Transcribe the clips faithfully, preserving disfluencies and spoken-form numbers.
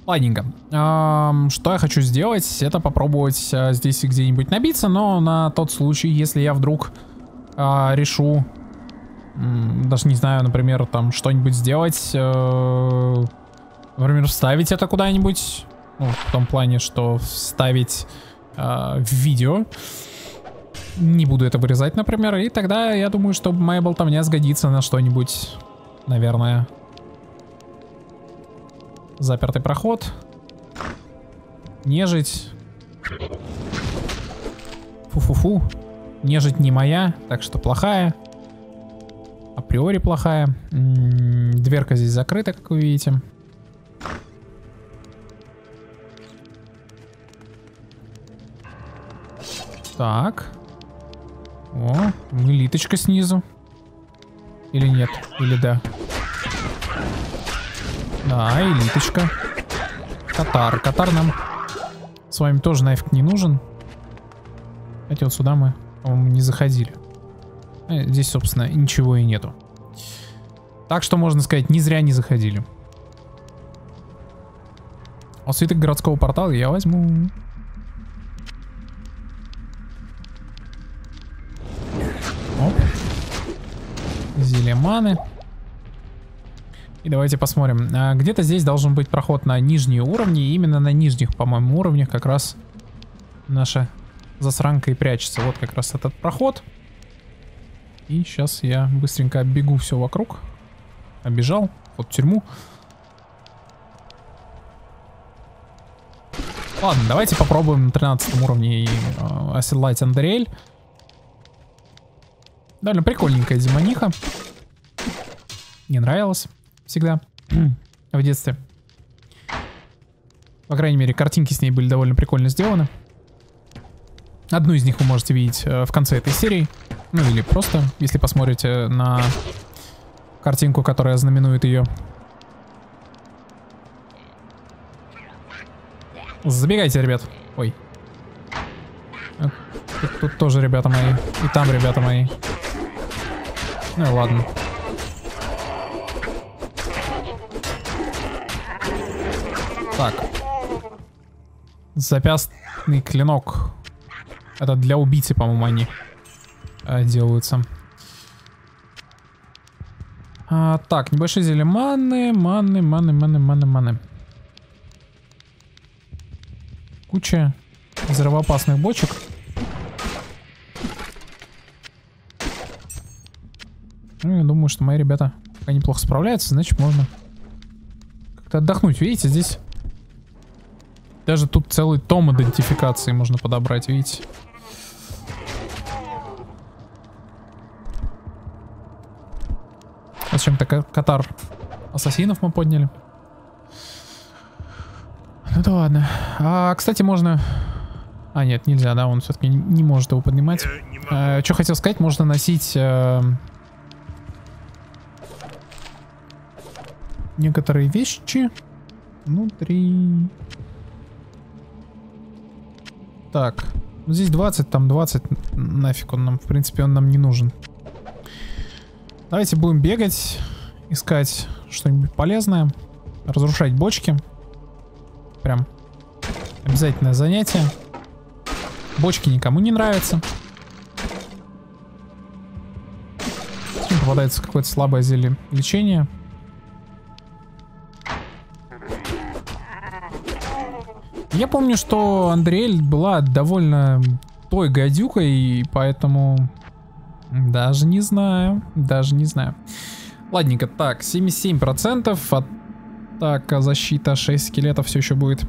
Ладненько. Эм, что я хочу сделать, это попробовать э, здесь где-нибудь набиться, но на тот случай, если я вдруг э, решу, э, даже не знаю, например, там что-нибудь сделать, э, например, вставить это куда-нибудь, ну, в том плане, что вставить э, в видео. Не буду это вырезать, например, и тогда я думаю, что моя болтовня сгодится на что-нибудь, наверное. Запертый проход. Нежить. Фу-фу-фу. Нежить не моя, так что плохая. Априори плохая. М-м, дверка здесь закрыта, как вы видите. Так. О, элиточка снизу. Или нет? Или да? Да, элиточка. Катар. Катар нам с вами тоже нафиг не нужен. Хотя вот сюда мы, по-моему, не заходили. Здесь, собственно, ничего и нету. Так что, можно сказать, не зря не заходили. А свиток городского портала я возьму. Оп. Зелье маны. И давайте посмотрим. А, где-то здесь должен быть проход на нижние уровни. И именно на нижних, по-моему, уровнях как раз наша засранка и прячется. Вот как раз этот проход. И сейчас я быстренько оббегу все вокруг. Оббежал. Вот в тюрьму. Ладно, давайте попробуем на тринадцатом уровне э, оседлать Андриэль. Довольно прикольненькая демониха. Мне нравилось. Всегда. В детстве. По крайней мере, картинки с ней были довольно прикольно сделаны. Одну из них вы можете видеть э, в конце этой серии. Ну или просто, если посмотрите на картинку, которая знаменует ее. Забегайте, ребят. Ой. Тут, тут тоже ребята мои. И там ребята мои. Ну и ладно. Так. Запястный клинок. Это для убийцы, по-моему, они э, делаются. А, так, небольшие зелья маны, маны, маны, маны, маны, маны. Куча взрывоопасных бочек. Ну, я думаю, что мои ребята пока неплохо справляются, значит, можно как-то отдохнуть. Видите, здесь даже тут целый том идентификации можно подобрать, видите? Зачем-то катар ассасинов мы подняли. Ну да ладно. А, кстати, можно... А, нет, нельзя, да, он все-таки не может его поднимать. А, что хотел сказать, можно носить... А... некоторые вещи внутри. Так, ну здесь двадцать, там двадцать, нафиг он нам, в принципе, он нам не нужен. Давайте будем бегать, искать что-нибудь полезное, разрушать бочки. Прям обязательное занятие. Бочки никому не нравятся. Попадается какое-то слабое зелье лечения. Я помню, что Андриэль была довольно той гадюкой, и поэтому даже не знаю, даже не знаю. Ладненько, так, семьдесят семь процентов, атака, защита, шесть скелетов все еще будет.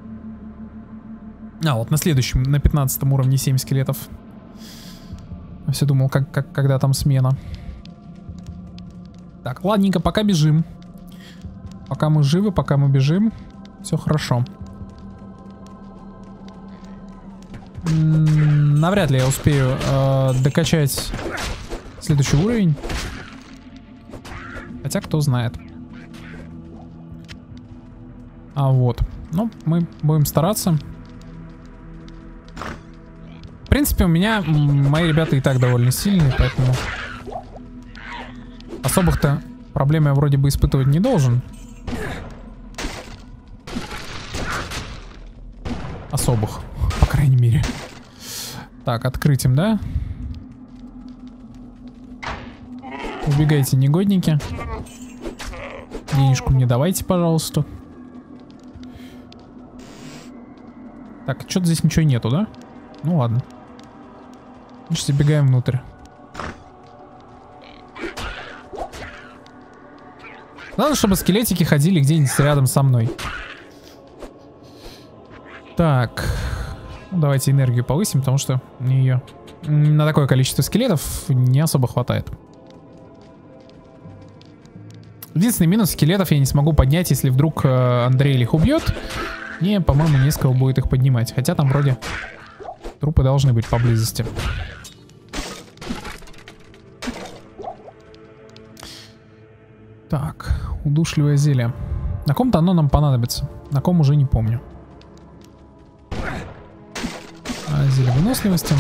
А, вот на следующем, на пятнадцатом уровне семь скелетов. Я все думал, как, как, когда там смена. Так, ладненько, пока бежим. Пока мы живы, пока мы бежим, все хорошо. Навряд ли я успею э, докачать следующий уровень. Хотя кто знает. А вот. Ну, мы будем стараться. В принципе, у меня мои ребята и так довольно сильные, поэтому особых-то проблем я вроде бы испытывать не должен. особых, по крайней мере. Так, открыть им, да? Убегайте, негодники. Денежку мне давайте, пожалуйста. Так, что-то здесь ничего нету, да? Ну ладно. Значит, забегаем внутрь. Главное, чтобы скелетики ходили где-нибудь рядом со мной. Так. Ну, давайте энергию повысим, потому что ее на такое количество скелетов не особо хватает. Единственный минус — скелетов я не смогу поднять, если вдруг э, Андрей их убьет. Не, по-моему, не с кого будет их поднимать. Хотя там вроде трупы должны быть поблизости. Так, удушливое зелье. На ком-то оно нам понадобится. На ком уже не помню. А, зелье выносливости.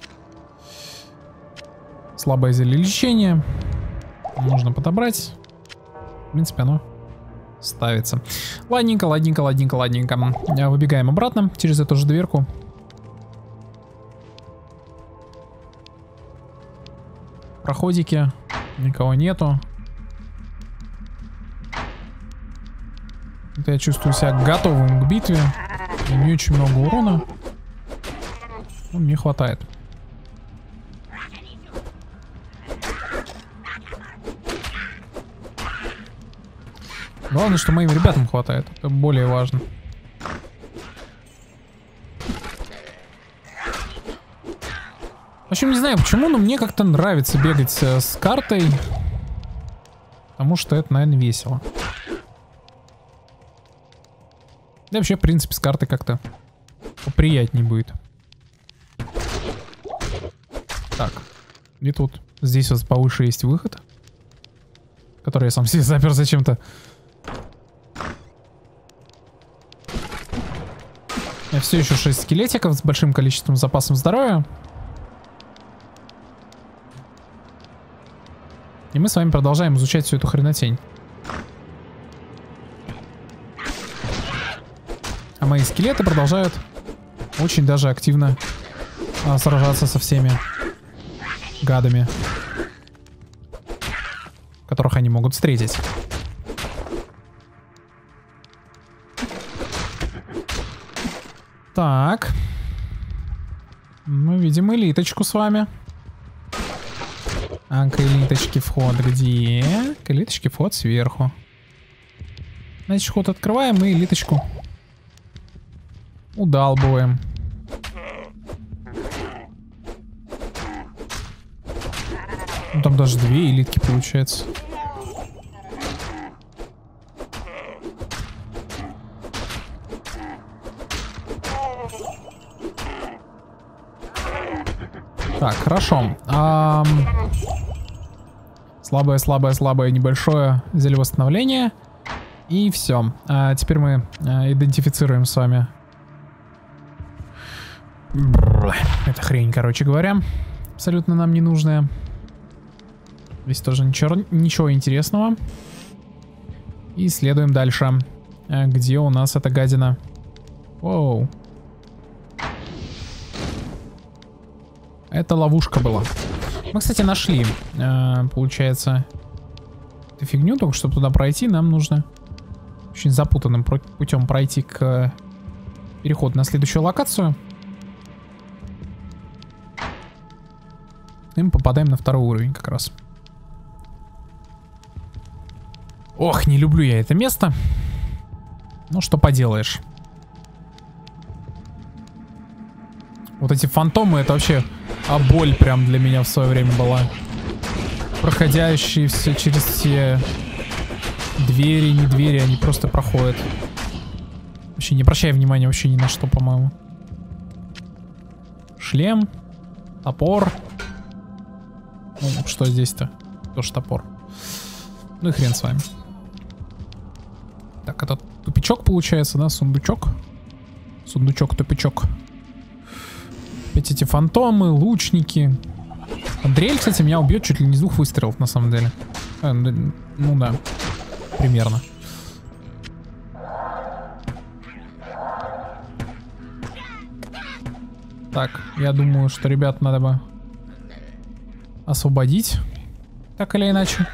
Слабое зелье лечения. Можно подобрать. В принципе, оно ставится. Ладненько, ладненько, ладненько, ладненько. Выбегаем обратно через эту же дверку. Проходики. Никого нету. Это я чувствую себя готовым к битве. Не очень много урона. Но мне хватает. Главное, что моим ребятам хватает. Это более важно. В общем, не знаю почему, но мне как-то нравится бегать с картой. Потому что это, наверное, весело. Да вообще, в принципе, с картой как-то поприятнее будет. Так. И тут. Здесь вот повыше есть выход. Который я сам себе запер зачем-то. У меня все еще шесть скелетиков с большим количеством запасом здоровья. И мы с вами продолжаем изучать всю эту хренотень. А мои скелеты продолжают очень даже активно а, сражаться со всеми гадами, которых они могут встретить. Так. Мы видим элиточку с вами. А к элиточке вход где? К элиточке вход сверху. Значит, вход открываем и элиточку удалбываем. Ну, там даже две элитки получается. Так, хорошо. А, слабое, слабое, слабое, небольшое зелье восстановления. И все. А теперь мы а, идентифицируем с вами. Бррр, это хрень, короче говоря. Абсолютно нам не нужная. Здесь тоже ничего, ничего интересного. И следуем дальше. А, где у нас эта гадина? Оу. Это ловушка была. Мы, кстати, нашли, э, получается, эту фигню. Только чтобы туда пройти, нам нужно очень запутанным путем пройти к переходу на следующую локацию. И мы попадаем на второй уровень как раз. Ох, не люблю я это место. Ну, что поделаешь. Вот эти фантомы, это вообще... А боль прям для меня в свое время была. Проходящие все через все двери, не двери, они просто проходят. Вообще не обращай внимания вообще ни на что, по-моему. Шлем. Топор. Ну, что здесь-то? Тоже топор. Ну и хрен с вами. Так, это тупичок получается, да? Сундучок. Сундучок-тупичок. Опять эти фантомы, лучники. Андреэль, кстати, меня убьет чуть ли не с двух выстрелов, на самом деле. А, ну да, примерно. Так, я думаю, что ребят надо бы освободить. Так или иначе.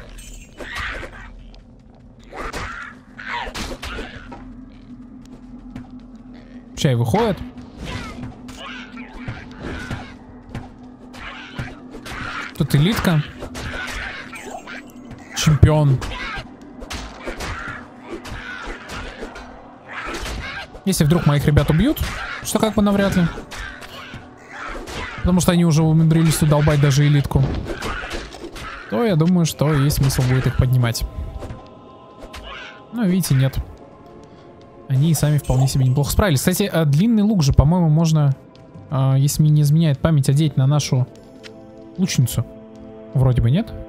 Чай выходит. Тут элитка. Чемпион. Если вдруг моих ребят убьют, что как бы навряд ли. Потому что они уже умудрились удолбать даже элитку. То я думаю, что есть смысл будет их поднимать. Но видите, нет. Они и сами вполне себе неплохо справились. Кстати, длинный лук же, по-моему, можно, если мне не изменяет память, одеть на нашу лучницу. Вроде бы нет.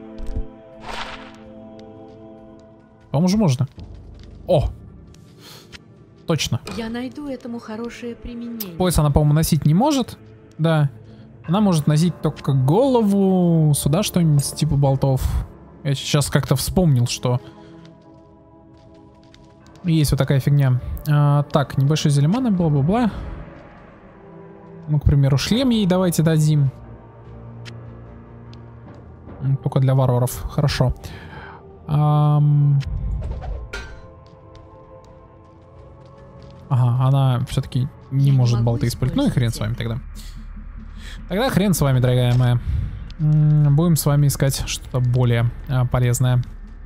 По-моему же можно. О! Точно. Я найду этому хорошее применение. Пояс она, по-моему, носить не может. Да. Она может носить только голову, сюда что-нибудь типа болтов. Я сейчас как-то вспомнил, что есть вот такая фигня. А, так, небольшой зелеманы, бла-бла-бла. Ну, к примеру, шлем ей давайте дадим. Только для варваров. Хорошо. Ам... Ага, она все-таки не может болты использовать. Ну и хрен с вами тогда. Тогда хрен с вами, дорогая моя. Будем с вами искать что-то более а, полезное.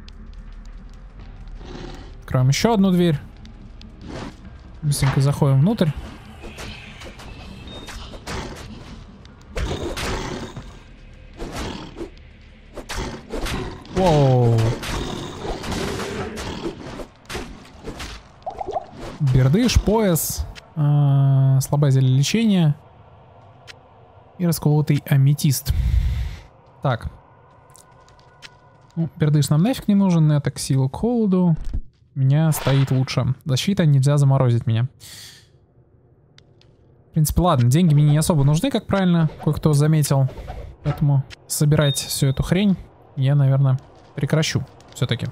Откроем еще одну дверь. Быстренько заходим внутрь. Воу. Бердыш, пояс, э, слабое зелье лечения и расколотый аметист. Так. Ну, бердыш нам нафиг не нужен, это к силу, к холоду. У меня стоит лучше. Защита, нельзя заморозить меня. В принципе, ладно, деньги мне не особо нужны, как правильно кое-кто заметил. Поэтому собирать всю эту хрень я, наверное, прекращу все-таки.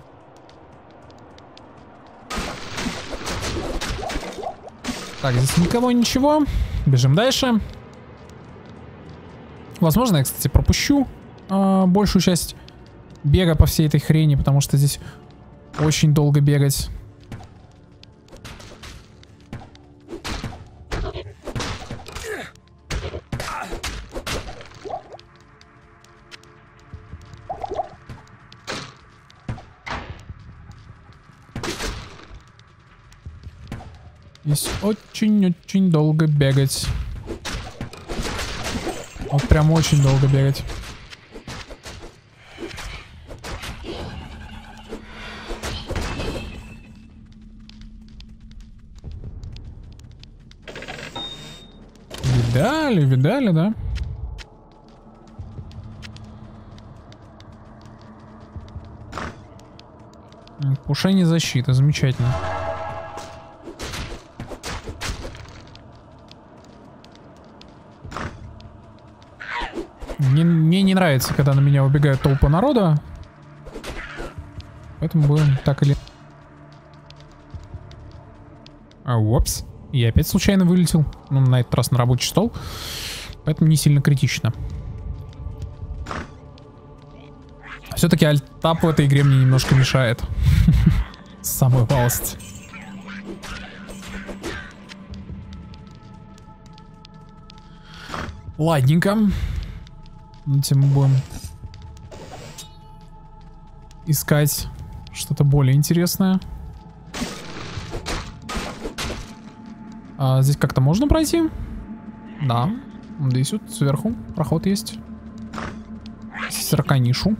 Так, здесь никого, ничего. Бежим дальше. Возможно, я, кстати, пропущу э, большую часть бега по всей этой хрени, потому что здесь очень долго бегать. Здесь очень-очень долго бегать. Вот прям очень долго бегать. Видали, видали, да? Пушение защиты, замечательно. Мне, мне не нравится, когда на меня убегают толпы народа. Поэтому будем так или... А, упс. Я опять случайно вылетел. Ну, на этот раз на рабочий стол. Поэтому не сильно критично. Все-таки альтап в этой игре мне немножко мешает. Самую малость. Ладненько. Этим мы будем искать что-то более интересное. А здесь как-то можно пройти? Да. Здесь вот сверху проход есть. Сарканишу.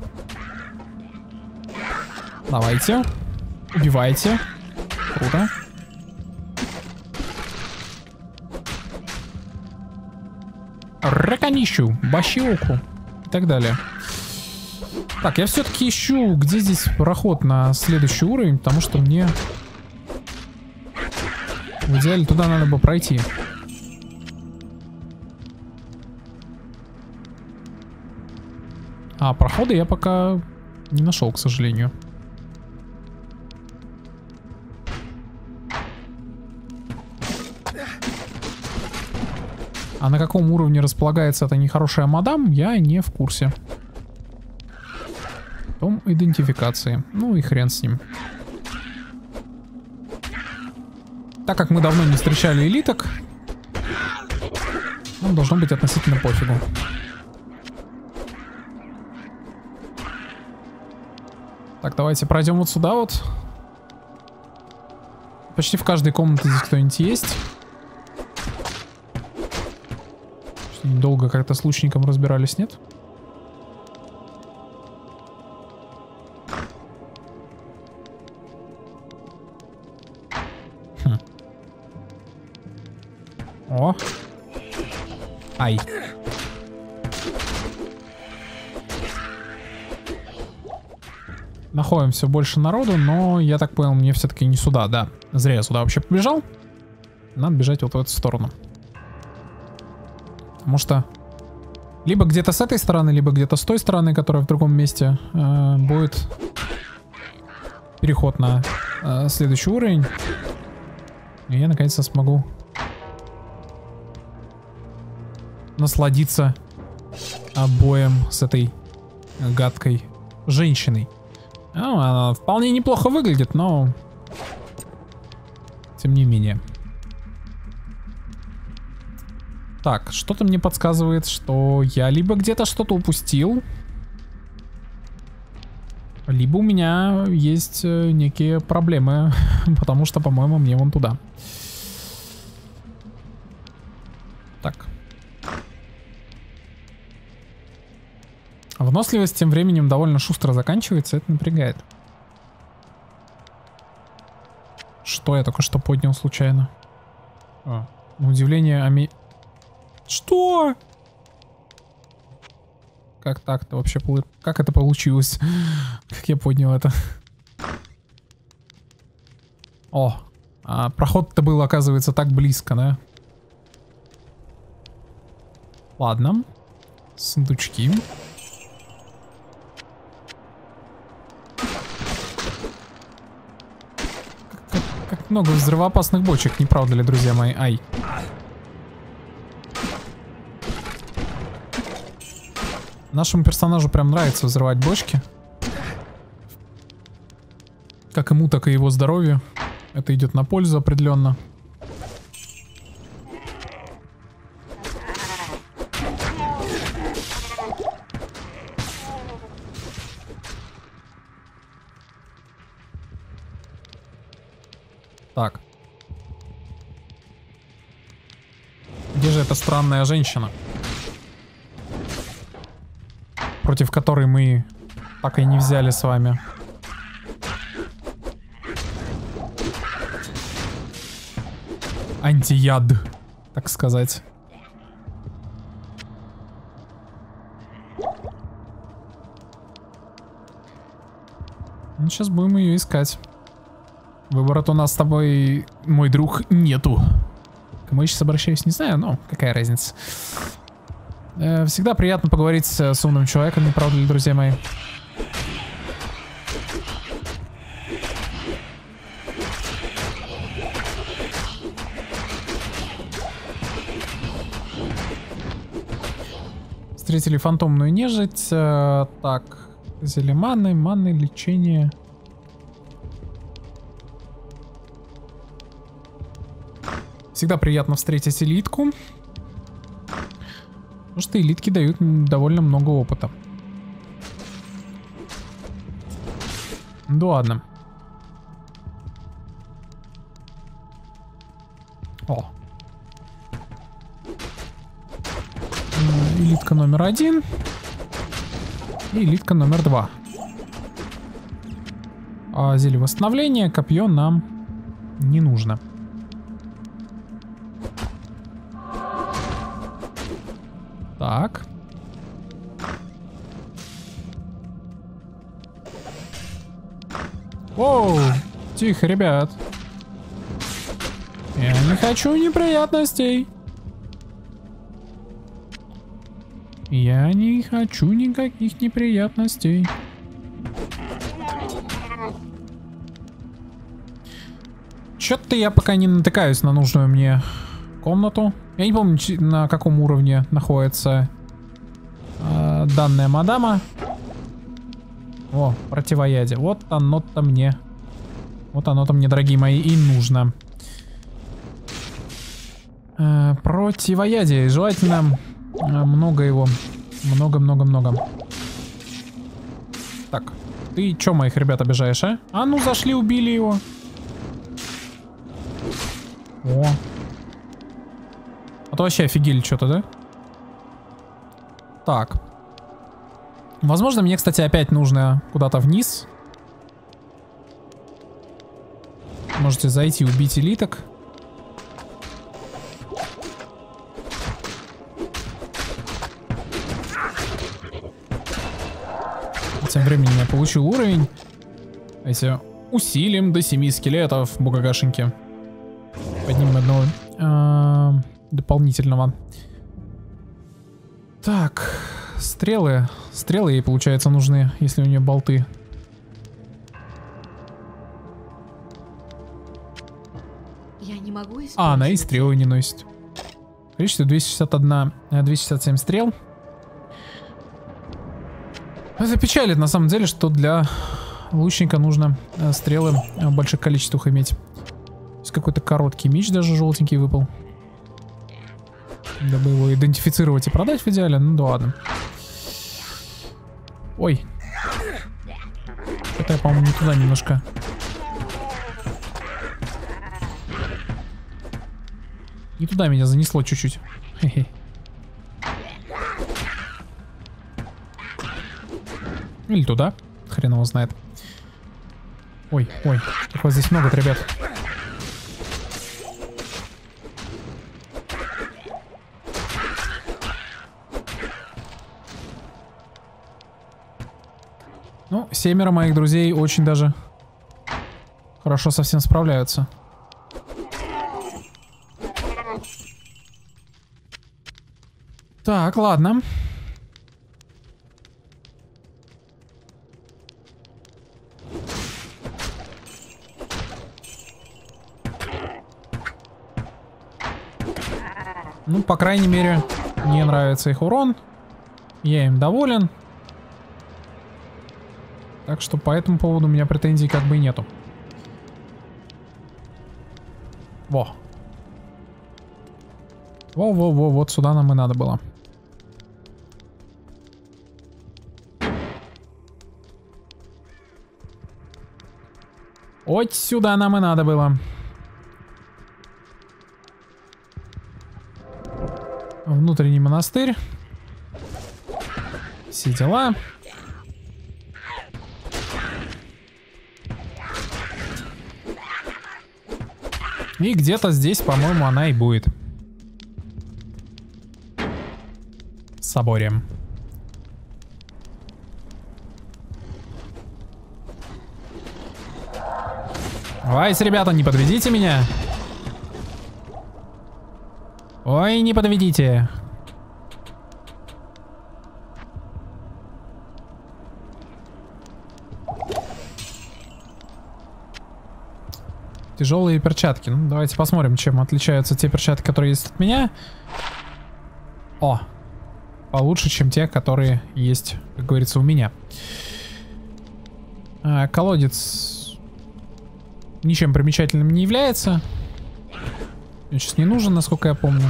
Давайте. Убивайте. Круто. Раканищу, бащиоку и так далее. Так, я все-таки ищу, где здесь проход на следующий уровень, потому что мне в идеале туда надо бы пройти. А прохода я пока не нашел, к сожалению. А на каком уровне располагается эта нехорошая мадам, я не в курсе. Том идентификации. Ну и хрен с ним. Так как мы давно не встречали элиток, нам должно быть относительно пофигу. Так, давайте пройдем вот сюда вот. Почти в каждой комнате здесь кто-нибудь есть. Долго как-то с лучником разбирались, нет? Хм. О. Ай. Находим все больше народу, но я так понял, мне все-таки не сюда, да. Зря я сюда вообще побежал. Надо бежать вот в эту сторону. Потому что либо где-то с этой стороны, либо где-то с той стороны, которая в другом месте, э, будет переход на э, следующий уровень. И я наконец-то смогу насладиться боем с этой гадкой женщиной. Ну, она вполне неплохо выглядит, но тем не менее. Так, что-то мне подсказывает, что я либо где-то что-то упустил, либо у меня есть некие проблемы, потому что, по-моему, мне вон туда. Так. Выносливость тем временем довольно шустро заканчивается, это напрягает. Что я только что поднял случайно? А, на удивление, ами... Что? Как так-то вообще? Как это получилось? Как я поднял это? О, а проход-то был, оказывается, так близко, да? Ладно. Сундучки. Как, как много взрывоопасных бочек, не правда ли, друзья мои? Ай. Нашему персонажу прям нравится взрывать бочки. Как ему, так и его здоровью. Это идет на пользу определенно. Так. Где же эта странная женщина, против которой мы так и не взяли с вами? Антияд, так сказать. Ну, сейчас будем ее искать. Выбора-то у нас с тобой, мой друг, нету. К кому я сейчас обращаюсь, не знаю, но какая разница. Э, всегда приятно поговорить с, с умным человеком, не правда ли, друзья мои? Встретили фантомную нежить. Э, так, зелье маны, маны, лечение. Всегда приятно встретить элитку. Потому что элитки дают довольно много опыта. Да ладно. О. Элитка номер один. И элитка номер два. А зелье восстановления, копье нам не нужно. Так. Оу, тихо, ребят. Я не хочу неприятностей. Я не хочу никаких неприятностей. Чё-то я пока не натыкаюсь на нужную мне комнату. Я не помню, на каком уровне находится э, данная мадама. О, противоядие. Вот оно-то мне. Вот оно-то мне, дорогие мои, и нужно. Э, противоядие. Желательно э, много его. Много-много-много. Так. Ты чё моих ребят обижаешь, а? А ну, зашли, убили его. О. А то вообще офигели что-то, да? Так. Возможно, мне, кстати, опять нужно куда-то вниз. Можете зайти, убить элиток. Тем временем я получил уровень. Давайте усилим до семи скелетов, бугагашеньки. Поднимем одного э, дополнительного. Так, стрелы. Стрелы ей, получается, нужны, если у нее болты. Я не могу использовать. А, она и стрелы не носит. Количество двести шестьдесят один, двести шестьдесят семь стрел. Это печалит на самом деле, что для лучника нужно стрелы в больших количествах иметь. Есть какой-то короткий меч даже желтенький выпал. Дабы его идентифицировать и продать в идеале. Ну да ладно. Ой. Это я, по-моему, не туда немножко. Не туда меня занесло чуть-чуть. Хе-хе. Или туда. Хрен его знает. Ой, ой. Как вас здесь много, ребят. Ну, семеро моих друзей очень даже хорошо со всем справляются. Так, ладно. Ну, по крайней мере, мне нравится их урон. Я им доволен. Так что по этому поводу у меня претензий как бы и нету. Во. Во-во-во, вот сюда нам и надо было. Вот сюда нам и надо было. Внутренний монастырь. Все дела. И где-то здесь, по-моему, она и будет. В соборе. Давайте, ребята, не подведите меня. Ой, не подведите. Тяжелые перчатки. Ну, давайте посмотрим, чем отличаются те перчатки, которые есть от меня. О, получше, чем те, которые есть, как говорится, у меня. А, колодец ничем примечательным не является. Он сейчас не нужен, насколько я помню.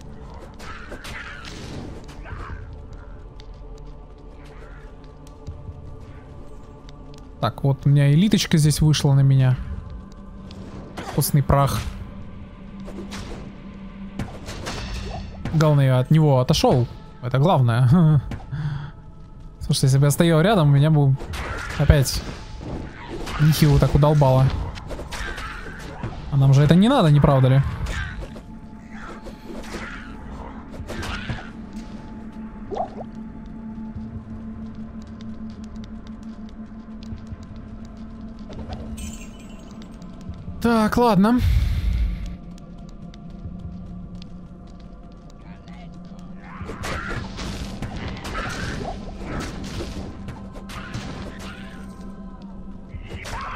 Так, вот у меня элиточка здесь вышла на меня. Вкусный прах. Главное, я от него отошел. Это главное. Слушайте, если бы я стоял рядом, меня бы опять нехило так удолбало. А нам же это не надо, не правда ли? Так, ладно.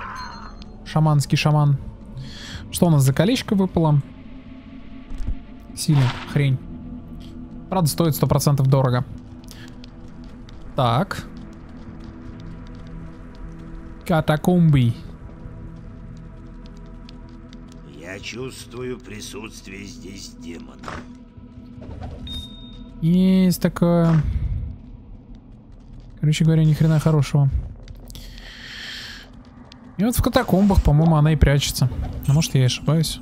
Шаманский шаман. Что у нас за колечко выпало? накрафтили. Хрень. Правда, стоит сто процентов дорого. Так. Катакомбы. Я чувствую присутствие здесь демона. Есть такое. Короче говоря, ни хрена хорошего. И вот в катакомбах, по-моему, она и прячется. А может, я и ошибаюсь.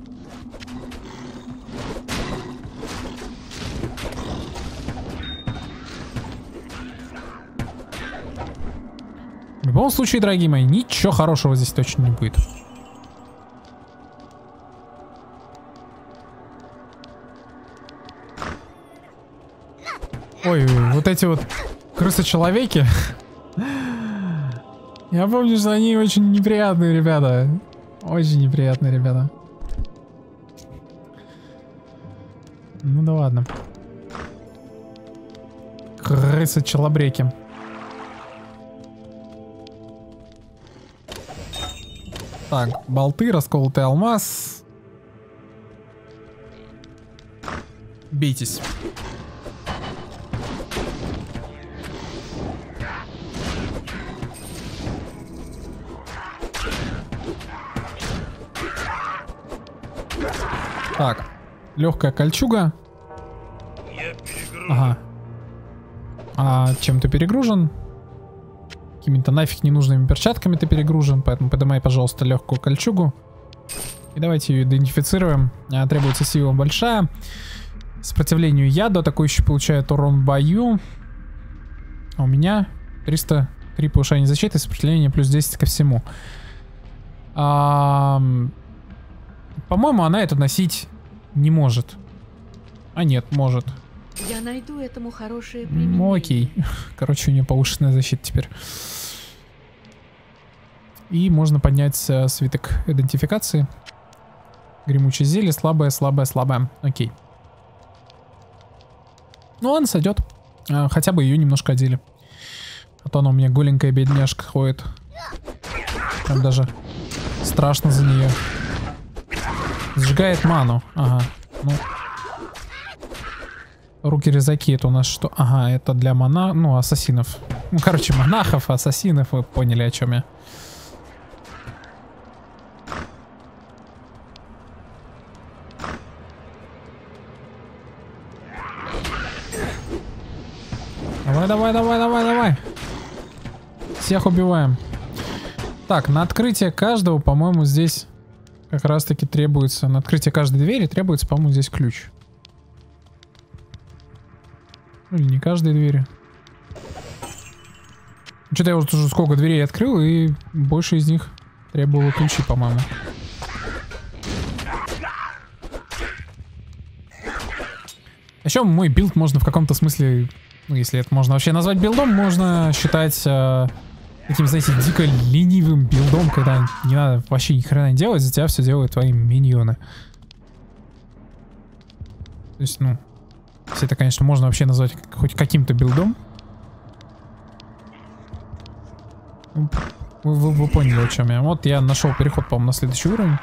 В любом случае, дорогие мои, ничего хорошего здесь точно не будет. Ой, вот эти вот крысы-человеки. Я помню, что они очень неприятные ребята. Очень неприятные ребята. Ну да ладно. Крысы-челобреки. Так, болты, расколотый алмаз. Бейтесь. Так, легкая кольчуга. Ага. А чем ты перегружен? Какими-то нафиг ненужными перчатками ты перегружен, поэтому поднимай, пожалуйста, легкую кольчугу. И давайте ее идентифицируем. А, требуется сила большая. Сопротивлению яду. Атакующий получает урон в бою. А у меня триста три повышения защиты, сопротивление плюс десять ко всему. А, по-моему, она это носить не может. А нет, может. Я найду этому хорошее применение. Ну окей. Короче, у нее повышенная защита теперь. И можно поднять э, свиток идентификации. Гремучее зелье, слабое, слабое, слабое. Окей. Ну ладно, сойдет. А, хотя бы ее немножко одели. А то она у меня голенькая бедняжка ходит. Там даже страшно за нее. Сжигает ману. Ага. Ну. Руки-резаки, это у нас что? Ага, это для мона... Ну, ассасинов. Ну, короче, монахов, ассасинов. Вы поняли, о чем я. Давай, давай, давай, давай, давай. Всех убиваем. Так, на открытие каждого, по-моему, здесь как раз-таки требуется... На открытие каждой двери требуется, по-моему, здесь ключ. Или не каждой двери. Что-то я вот уже сколько дверей открыл, и больше из них требовало ключи, по-моему. Еще мой билд можно в каком-то смысле, ну, если это можно вообще назвать билдом, можно считать э, таким, знаете, дико ленивым билдом, когда не надо вообще ни хрена не делать, за тебя все делают твои миньоны. То есть, ну... Если это, конечно, можно вообще назвать хоть каким-то билдом. Вы, вы, вы поняли, о чем я. Вот я нашел переход, по-моему, на следующий уровень.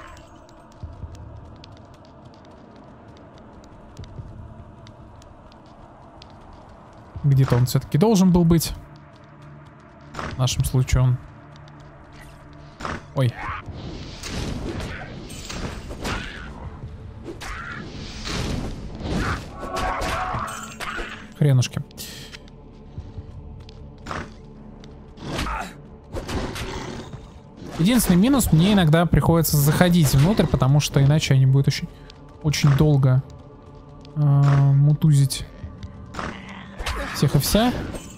Где-то он все-таки должен был быть. В нашем случае он... Ой. Хренушки. Единственный минус, мне иногда приходится заходить внутрь, потому что иначе они будут очень, очень долго э, мутузить всех и вся.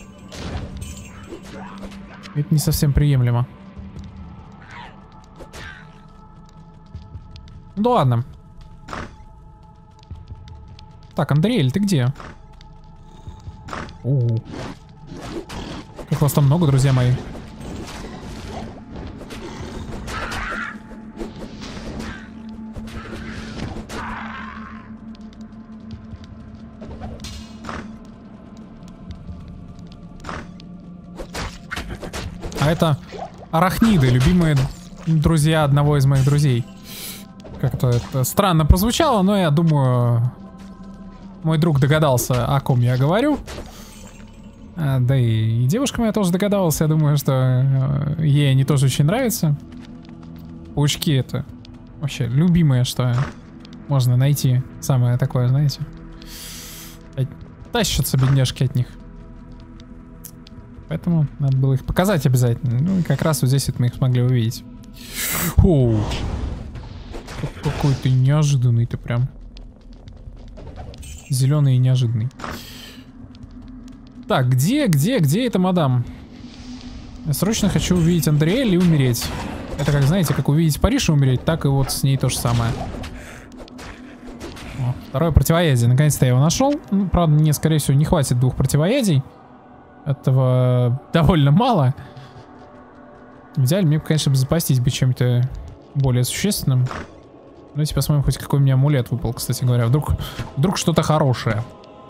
Это не совсем приемлемо. Ну да ладно. Так, Андреэль, ты где? О, как вас там много, друзья мои. А это арахниды, любимые друзья одного из моих друзей. Как-то это странно прозвучало, но я думаю, мой друг догадался, о ком я говорю. А, да и, и девушка моя тоже догадалась. Я думаю, что э, ей они тоже очень нравятся. Паучки это вообще любимое, что можно найти. Самое такое, знаете. Тащатся бедняжки от них. Поэтому надо было их показать обязательно. Ну и как раз вот здесь вот мы их смогли увидеть. Оу. Какой ты неожиданный ты прям. Зеленый и неожиданный. Так, где, где, где эта мадам? Я срочно хочу увидеть Андриэль и умереть. Это как, знаете, как увидеть Париж и умереть, так и вот с ней то же самое. О, второе противоядие. Наконец-то я его нашел. Ну, правда, мне, скорее всего, не хватит двух противоядий. Этого довольно мало. В идеале мне, конечно, бы запастись бы чем-то более существенным. Давайте посмотрим, хоть какой у меня амулет выпал, кстати говоря. Вдруг, вдруг что-то хорошее.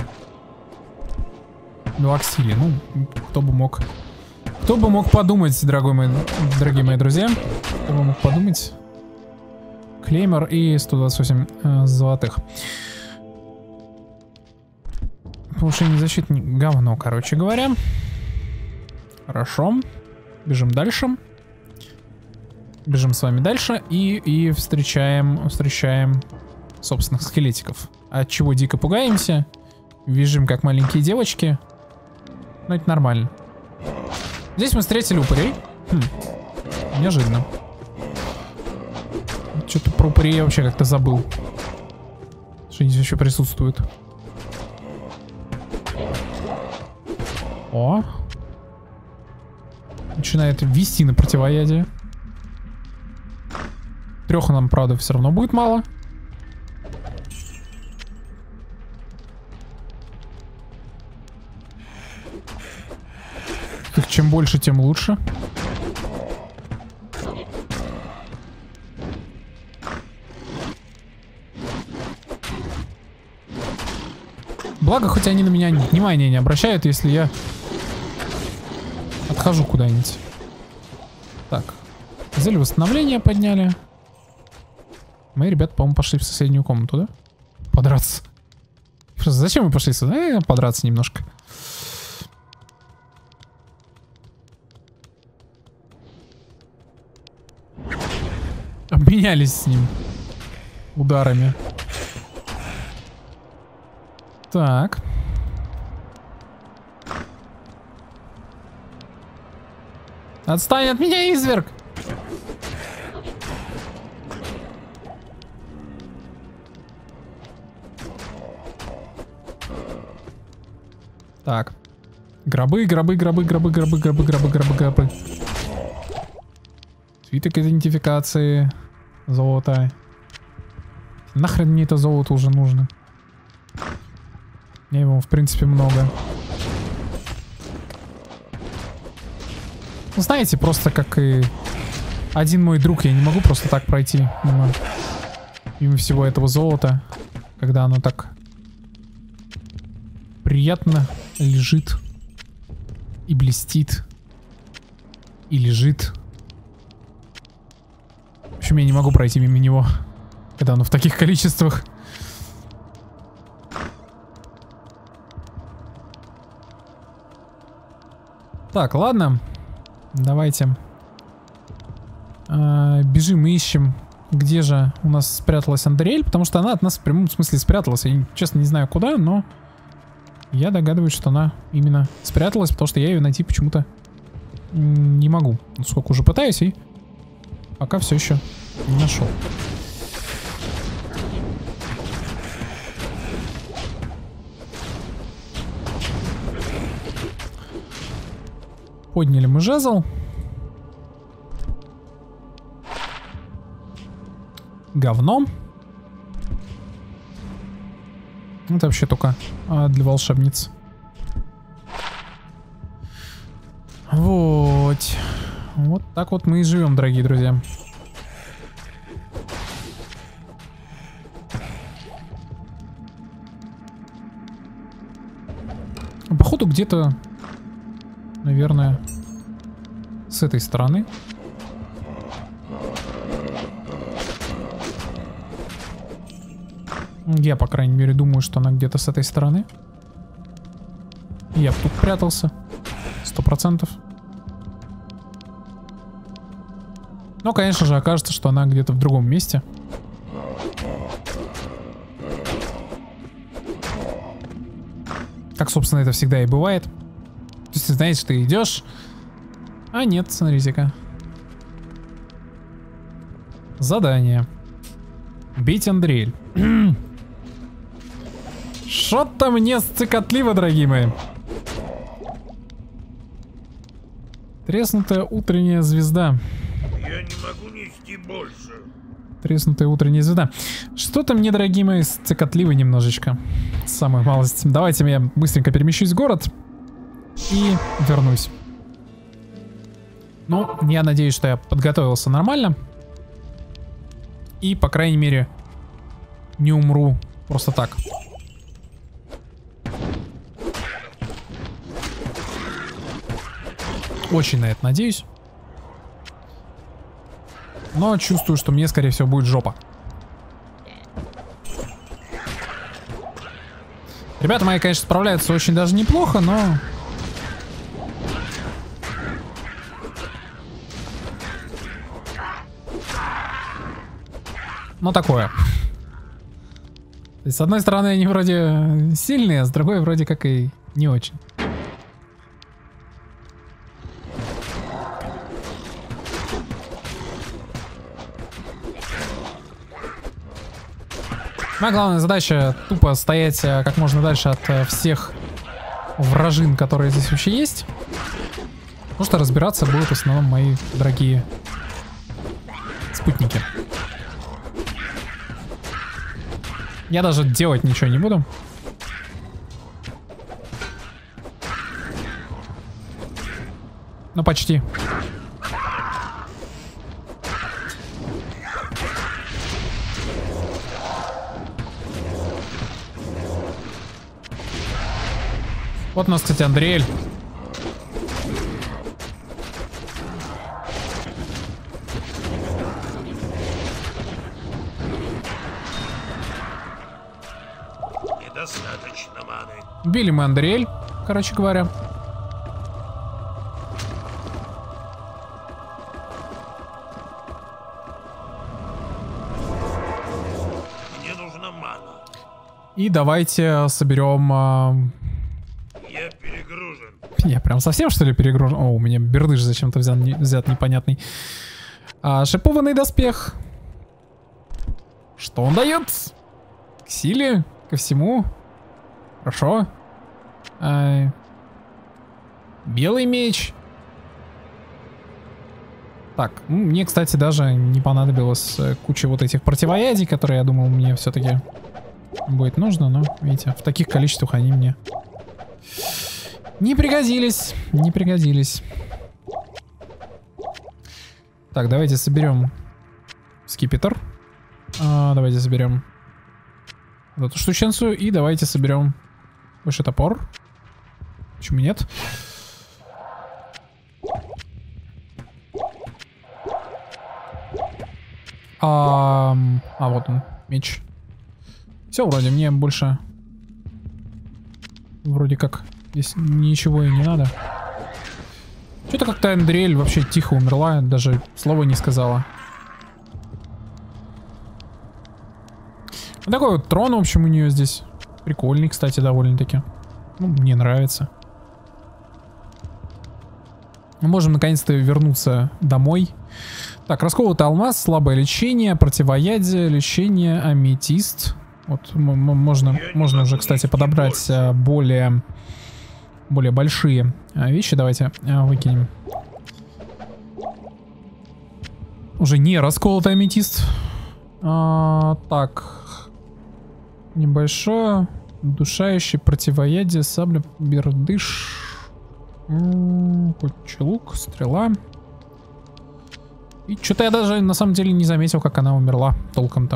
Дуаксили. Ну, кто бы мог... Кто бы мог подумать, дорогой мой, дорогие мои друзья. Кто бы мог подумать. Клеймор и сто двадцать восемь э, золотых. Повышение защиты говно, короче говоря. Хорошо. Бежим дальше. Бежим с вами дальше. И, и встречаем, встречаем собственных скелетиков. От чего дико пугаемся. Бежим как маленькие девочки. Но это нормально. Здесь мы встретили упырей. Хм. Неожиданно. Что-то про упырей я вообще как-то забыл. Что они еще присутствуют. О. Начинает вести на противоядие. Трех нам, правда, все равно будет мало. Их чем больше, тем лучше. Благо, хоть они на меня внимания не обращают, если я отхожу куда-нибудь. Так. Зелье восстановления подняли. Мои ребята, по-моему, пошли в соседнюю комнату, да? Подраться. Просто зачем мы пошли сюда? Э, подраться немножко. Обменялись с ним ударами. Так. Отстань от меня, изверг! Так. Гробы, гробы, гробы, гробы, гробы, гробы, гробы, гробы, гробы. Свиток идентификации. Золото. Нахрен мне это золото уже нужно? Мне его, в принципе, много. Ну, знаете, просто как и один мой друг, я не могу просто так пройти мимо, мимо всего этого золота, когда оно так приятно лежит и блестит и лежит. В общем, я не могу пройти мимо него, когда оно в таких количествах. Так, ладно. Давайте. А, бежим и ищем, где же у нас спряталась Андриэль, потому что она от нас в прямом смысле спряталась. Я, честно, не знаю куда, но я догадываюсь, что она именно спряталась, потому что я ее найти почему-то не могу. Сколько уже пытаюсь, и пока все еще не нашел. Подняли мы жезл. Говно. Это вообще только а, для волшебниц. Вот. Вот так вот мы и живем, дорогие друзья. Походу где-то, наверное, с этой стороны. Я, по крайней мере, думаю, что она где-то с этой стороны. Я тут прятался. Сто процентов. Но, конечно же, окажется, что она где-то в другом месте. Как, собственно, это всегда и бывает. То есть, ты знаешь, ты идешь. А нет, смотрите-ка. Задание. Бить Андриэль. Что-то мне сцикотливо, дорогие мои. Треснутая утренняя звезда. Я не могу нести больше. Треснутая утренняя звезда. Что-то мне, дорогие мои, сцикотливо немножечко. Самую малость. Давайте я быстренько перемещусь в город. И вернусь. Ну, я надеюсь, что я подготовился нормально. И, по крайней мере, не умру просто так. Очень на это надеюсь. Но чувствую, что мне, скорее всего, будет жопа. Ребята мои, конечно, справляются очень даже неплохо, но... Ну, такое. То есть, с одной стороны, они вроде сильные, а с другой вроде как и не очень. Моя главная задача тупо стоять как можно дальше от всех вражин, которые здесь вообще есть. Потому что разбираться будут в основном мои дорогие спутники. Я даже делать ничего не буду. Ну, почти. Вот у нас, кстати, Андриэль. Недостаточно маны. Били мы Андриэль, короче говоря. Мне нужна мана. И давайте соберем... А... Я перегружен. Я прям совсем, что ли, перегружен? О, у меня бердыш зачем-то взят, не, взят непонятный. А, шипованный доспех. Что он дает? К силе? Ко всему? Хорошо. А, белый меч. Так, ну, мне, кстати, даже не понадобилось куча вот этих противоядий, которые, я думал, мне все-таки будет нужно. Но, видите, в таких количествах они мне... Не пригодились, не пригодились. Так, давайте соберем скипетр. А, давайте соберем эту штученцию. И давайте соберем большой топор. Почему нет? А, а вот он, меч. Все, вроде мне больше... Вроде как... Здесь ничего и не надо. Что-то как-то Андриэль вообще тихо умерла, даже слова не сказала. Вот такой вот трон, в общем, у нее здесь. Прикольный, кстати, довольно-таки. Ну, мне нравится. Мы можем наконец-то вернуться домой. Так, расколотый алмаз, слабое лечение, противоядие, лечение, аметист. Вот можно, можно уже, кстати, подобрать более... более большие вещи. Давайте выкинем. Уже не расколотый аметист. А, так. Небольшое. Удушающее противоядие. Сабля, бердыш. Куча лук, стрела. И что-то я даже на самом деле не заметил, как она умерла толком-то.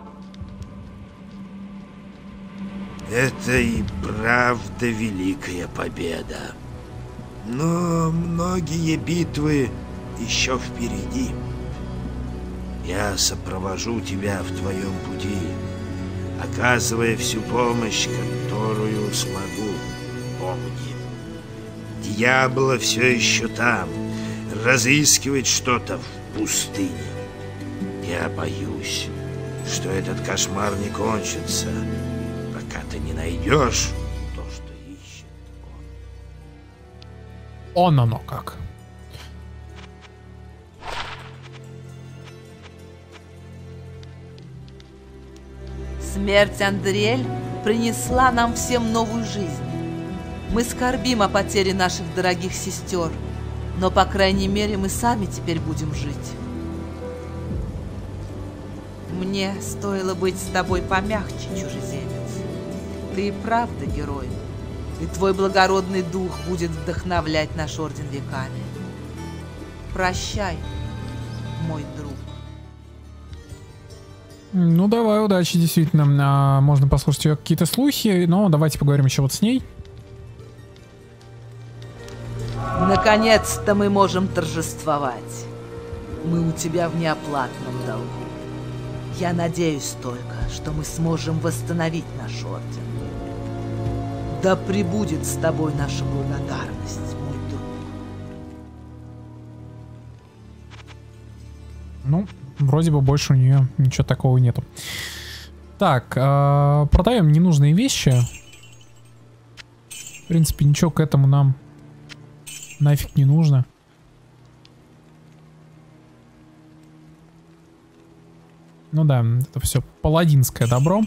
Это и правда великая победа. Но многие битвы еще впереди. Я сопровожу тебя в твоем пути, оказывая всю помощь, которую смогу. Помни, дьявола все еще там, разыскивает что-то в пустыне. Я боюсь, что этот кошмар не кончится, пока ты не найдешь то, что ищет он. Он оно как. Смерть Андриэль принесла нам всем новую жизнь. Мы скорбим о потере наших дорогих сестер, но, по крайней мере, мы сами теперь будем жить. Мне стоило быть с тобой помягче, чужеземец. Ты и правда герой, и твой благородный дух будет вдохновлять наш орден веками. Прощай, мой друг. Ну, давай, удачи, действительно. А, можно послушать ее какие-то слухи, но давайте поговорим еще вот с ней. Наконец-то мы можем торжествовать. Мы у тебя в неоплатном долгу. Я надеюсь только, что мы сможем восстановить наш орден. Да пребудет с тобой наша благодарность, мой друг. Ну, вроде бы больше у нее ничего такого нету. Так, э, продаем ненужные вещи. В принципе, ничего к этому нам нафиг не нужно. Ну да, это все паладинское добро.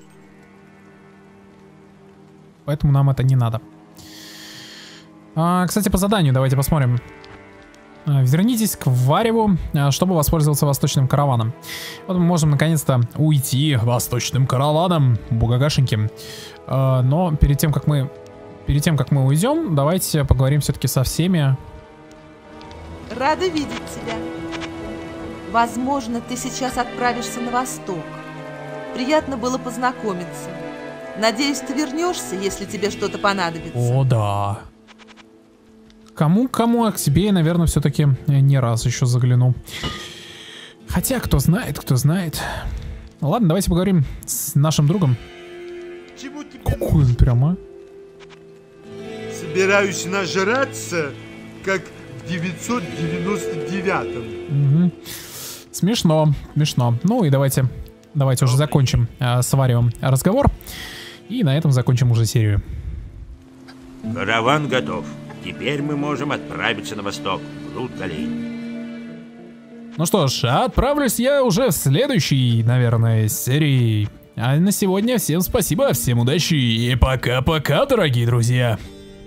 Поэтому нам это не надо. А, кстати, по заданию давайте посмотрим. Вернитесь к Вареву, чтобы воспользоваться восточным караваном. Вот мы можем наконец-то уйти восточным караваном, бугагашеньки. А, но перед тем, как мы... Перед тем, как мы уйдем, давайте поговорим все-таки со всеми. Рада видеть тебя. Возможно, ты сейчас отправишься на восток. Приятно было познакомиться. Надеюсь, ты вернешься, если тебе что-то понадобится. О, да. Кому-кому, а к тебе я, наверное, все-таки не раз еще загляну. Хотя, кто знает, кто знает. Ладно, давайте поговорим с нашим другом. Чему тебе Какой он прямо? Собираюсь нажраться, как в девятьсот девяносто девятом. Угу. Смешно, смешно. Ну и давайте, давайте уже закончим э, с Варевым разговор. И на этом закончим уже серию. Караван готов. Теперь мы можем отправиться на восток, вглубь долин. Ну что ж, отправлюсь я уже в следующей, наверное, серии. А на сегодня всем спасибо, всем удачи и пока-пока, дорогие друзья.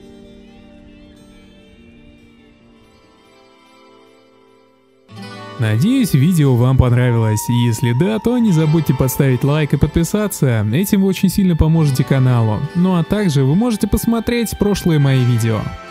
Надеюсь, видео вам понравилось. Если да, то не забудьте поставить лайк и подписаться. Этим вы очень сильно поможете каналу. Ну а также вы можете посмотреть прошлые мои видео.